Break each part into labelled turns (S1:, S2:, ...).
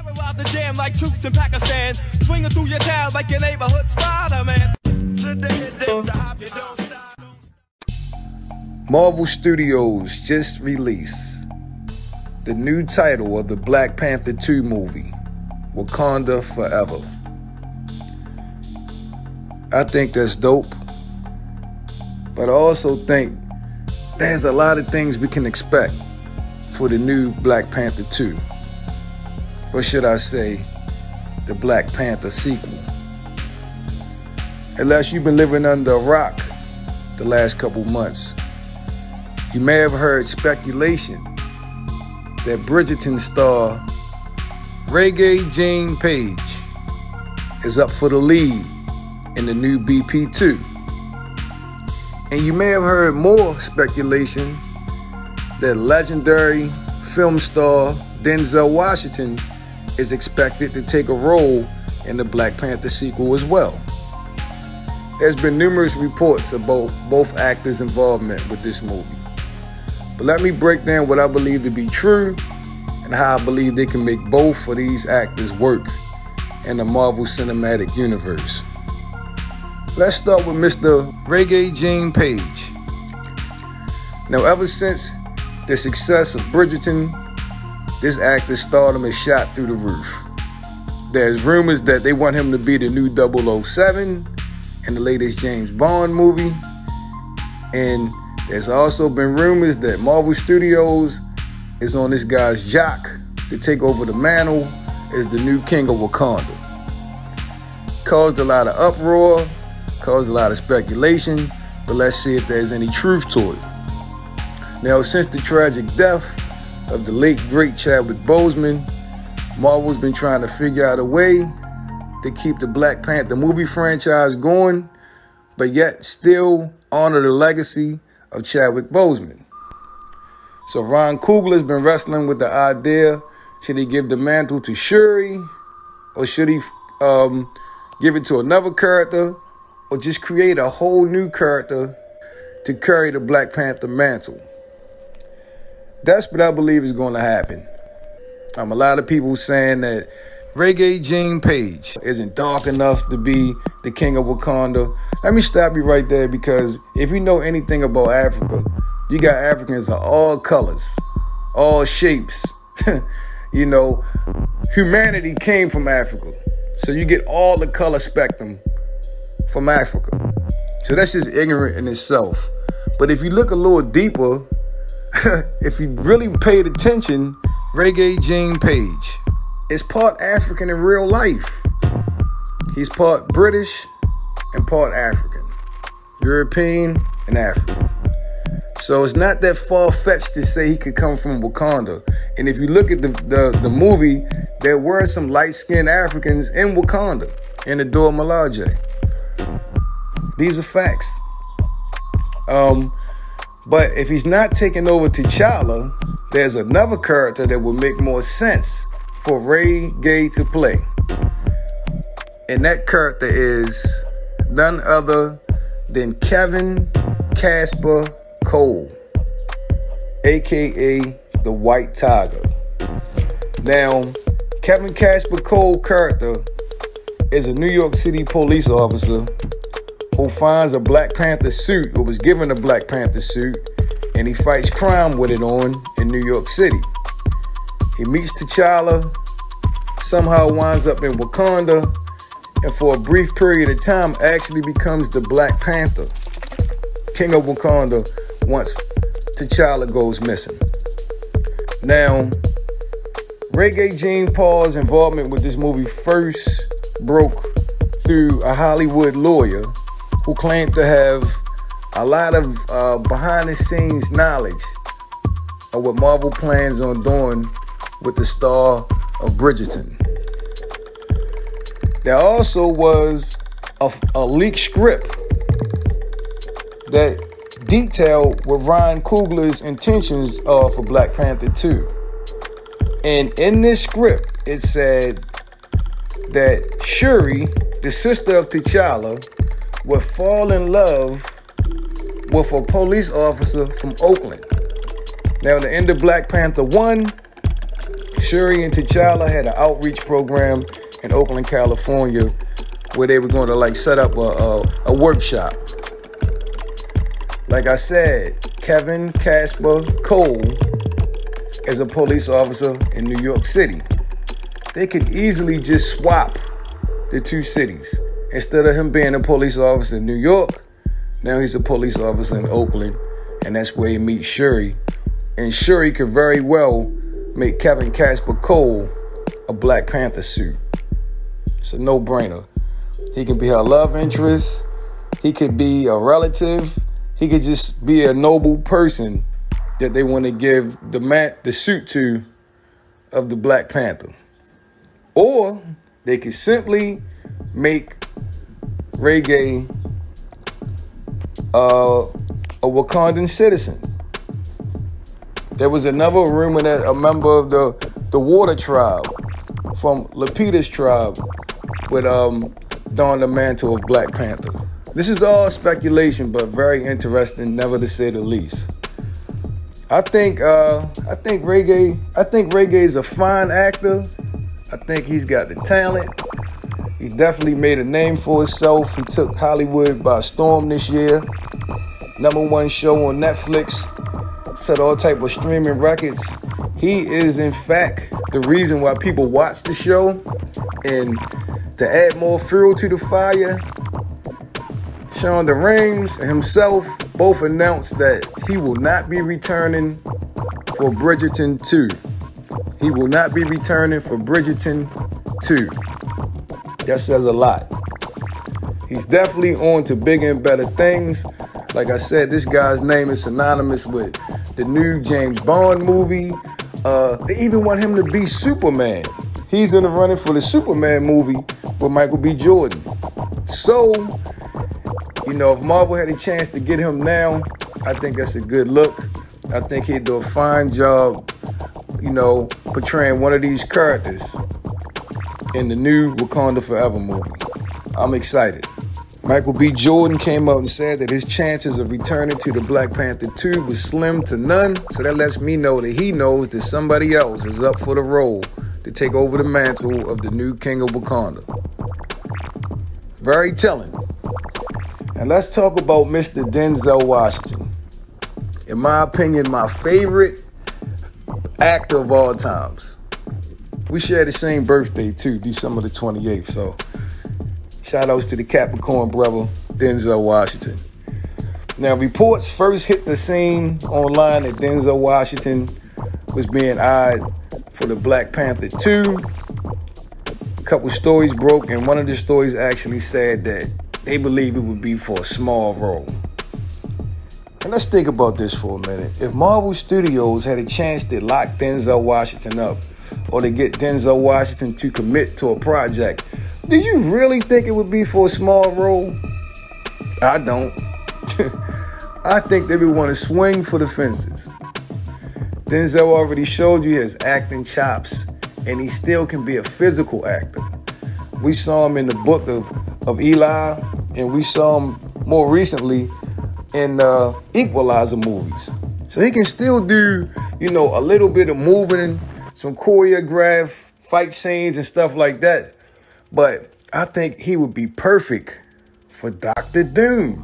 S1: Terrorize the jam like troops in Pakistan. Swinging through your town like your neighborhood Spider-Man.
S2: Marvel Studios just released the new title of the Black Panther 2 movie, Wakanda Forever. I think that's dope, but I also think there's a lot of things we can expect for the new Black Panther 2. Or should I say, the Black Panther sequel. Unless you've been living under a rock the last couple months, you may have heard speculation that Bridgerton star Regé-Jean Page is up for the lead in the new BP2. And you may have heard more speculation that legendary film star Denzel Washington is expected to take a role in the Black Panther sequel as well. There's been numerous reports about both actors' involvement with this movie. But let me break down what I believe to be true and how I believe they can make both of these actors work in the Marvel Cinematic Universe. Let's start with Mr. Regé-Jean Page. Now, ever since the success of Bridgerton, this actor's stardom is shot through the roof. There's rumors that they want him to be the new 007 in the latest James Bond movie. And there's also been rumors that Marvel Studios is on this guy's jock to take over the mantle as the new king of Wakanda. Caused a lot of uproar, caused a lot of speculation, but let's see if there's any truth to it. Now, since the tragic death of the late great Chadwick Boseman, Marvel's been trying to figure out a way to keep the Black Panther movie franchise going, but yet still honor the legacy of Chadwick Boseman. So Ryan Coogler has been wrestling with the idea, should he give the mantle to Shuri, or should he give it to another character, or just create a whole new character to carry the Black Panther mantle? That's what I believe is going to happen. A lot of people saying that Regé-Jean Page isn't dark enough to be the king of Wakanda. Let me stop you right there, because if you know anything about Africa, you got Africans of all colors, all shapes. You know, humanity came from Africa. So you get all the color spectrum from Africa. So that's just ignorant in itself. But if you look a little deeper, if you really paid attention, Regé-Jean Page is part African in real life. He's part British and part African, European and African. So it's not that far-fetched to say he could come from Wakanda. And if you look at the movie, there were some light-skinned Africans in Wakanda, in the Dora Milaje. These are facts. But if he's not taking over T'Challa, there's another character that will make more sense for Regé to play. And that character is none other than Kevin Casper Cole, aka the White Tiger. Now, Kevin Casper Cole character is a New York City police officer who finds a Black Panther suit, or was given a Black Panther suit, and he fights crime with it on in New York City. He meets T'Challa, somehow winds up in Wakanda, and for a brief period of time actually becomes the Black Panther, king of Wakanda, once T'Challa goes missing. Now, Regé-Jean Paul's involvement with this movie first broke through a Hollywood lawyer who claimed to have a lot of behind-the-scenes knowledge of what Marvel plans on doing with the star of Bridgerton. There also was a leaked script that detailed what Ryan Coogler's intentions are for Black Panther 2. And in this script, it said that Shuri, the sister of T'Challa, would fall in love with a police officer from Oakland. Now, in the end of Black Panther 1, Shuri and T'Challa had an outreach program in Oakland, California, where they were going to like set up a workshop. Like I said, Kevin Casper Cole is a police officer in New York City. They could easily just swap the two cities. Instead of him being a police officer in New York, now he's a police officer in Oakland, and that's where he meets Shuri. And Shuri could very well make Kevin Casper Cole a Black Panther suit. It's a no-brainer. He can be her love interest. He could be a relative. He could just be a noble person that they want to give the suit to of the Black Panther. Or they could simply make Reggae a Wakandan citizen. There was another rumor that a member of the Water tribe from Lapita's tribe would don the mantle of Black Panther. This is all speculation, but very interesting, never to say the least. I think Reggae is a fine actor. I think he's got the talent. He definitely made a name for himself. He took Hollywood by storm this year. #1 show on Netflix. Set all type of streaming records. He is, in fact, the reason why people watch the show. And to add more fuel to the fire, Shonda Rhimes and himself both announced that he will not be returning for Bridgerton 2. He will not be returning for Bridgerton 2. That says a lot. He's definitely on to bigger and better things. Like I said, this guy's name is synonymous with the new James Bond movie. They even want him to be Superman. He's in the running for the Superman movie with Michael B. Jordan. So, if Marvel had a chance to get him now, I think that's a good look. I think he'd do a fine job, portraying one of these characters in the new Wakanda Forever movie. I'm excited. Michael B. Jordan came out and said that his chances of returning to the Black Panther 2 was slim to none. So that lets me know that he knows that somebody else is up for the role to take over the mantle of the new King of Wakanda. Very telling. And let's talk about Mr. Denzel Washington. In my opinion, my favorite actor of all times. We share the same birthday too, December the 28th. So shout outs to the Capricorn brother, Denzel Washington. Now, reports first hit the scene online that Denzel Washington was being eyed for the Black Panther 2. A couple stories broke, and one of the stories actually said that they believe it would be for a small role. And let's think about this for a minute. If Marvel Studios had a chance to lock Denzel Washington up, or to get Denzel Washington to commit to a project, do you really think it would be for a small role? I don't. I think they would want to swing for the fences. Denzel already showed you his acting chops, and he still can be a physical actor. We saw him in the book of Eli, and we saw him more recently in Equalizer movies. So he can still do, a little bit of moving, some choreographed fight scenes and stuff like that. But I think he would be perfect for Dr. Doom.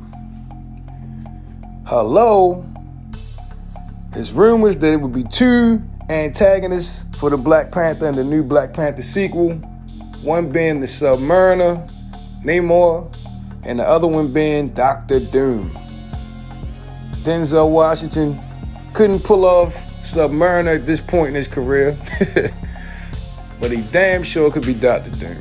S2: Hello? There's rumors that it would be 2 antagonists for the Black Panther and the new Black Panther sequel. One being the Submariner, Namor, and the other one being Dr. Doom. Denzel Washington couldn't pull off Submariner at this point in his career, but he damn sure could be Dr. Doom.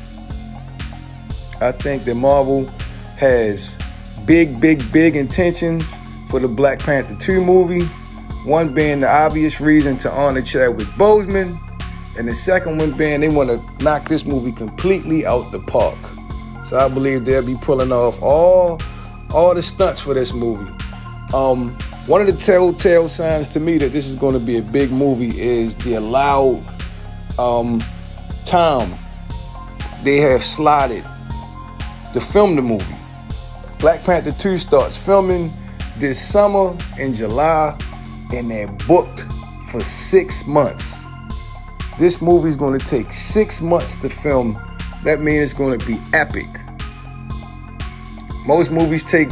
S2: I think that Marvel has big intentions for the Black Panther 2 movie. One being the obvious reason to honor Chadwick Boseman, and the second one being they want to knock this movie completely out the park. So I believe they'll be pulling off all the stunts for this movie. One of the telltale signs to me that this is going to be a big movie is the allowed time they have slotted to film the movie. Black Panther 2 starts filming this summer in July, and they're booked for 6 months. This movie's going to take 6 months to film. That means it's going to be epic. Most movies take,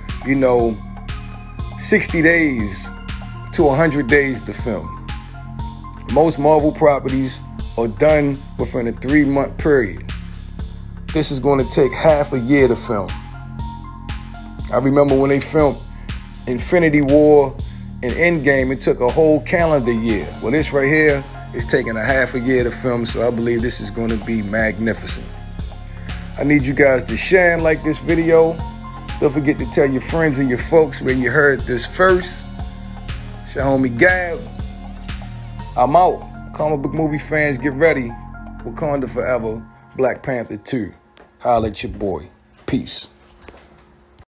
S2: 60 days to 100 days to film. Most Marvel properties are done within a 3-month period. This is going to take half a year to film. I remember when they filmed Infinity War and Endgame, it took a whole calendar year. Well, this right here is taking a half a year to film, so I believe this is going to be magnificent. I need you guys to share and like this video. Don't forget to tell your friends and your folks where you heard this first. It's your homie Gab. I'm out. Comic book movie fans, get ready. Wakanda Forever, Black Panther 2. Holla at your boy. Peace.